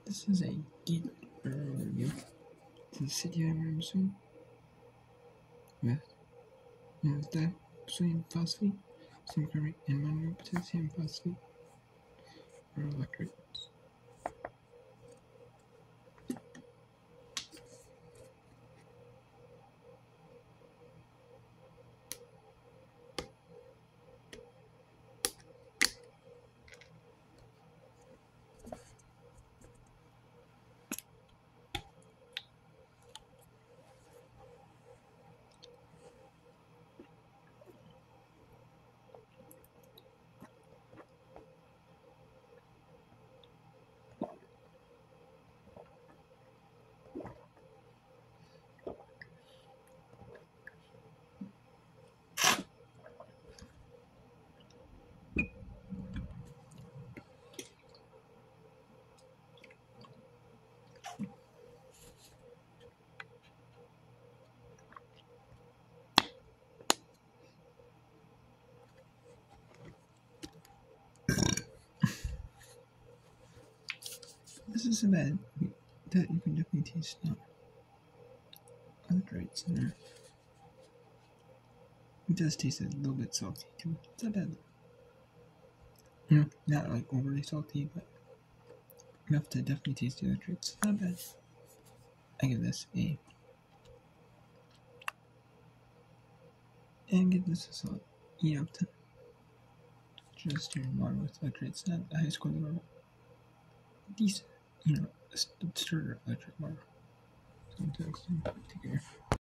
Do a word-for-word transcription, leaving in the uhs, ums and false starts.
This is a Gatorade review. It's a city I'm soon with multi sodium phosphate, sodium carbonate, and mono potassium phosphate or electrolytes. This is a bad that you can definitely taste now. Electrolytes in there. It does taste a little bit salty too. It's not bad. You know, not like overly salty, but enough to definitely taste the electrolytes. Not bad. I give this a and give this a solid E out of ten. Just your water with electrolytes, not the high score level. Decent, you know, a starter electric water. So, take care.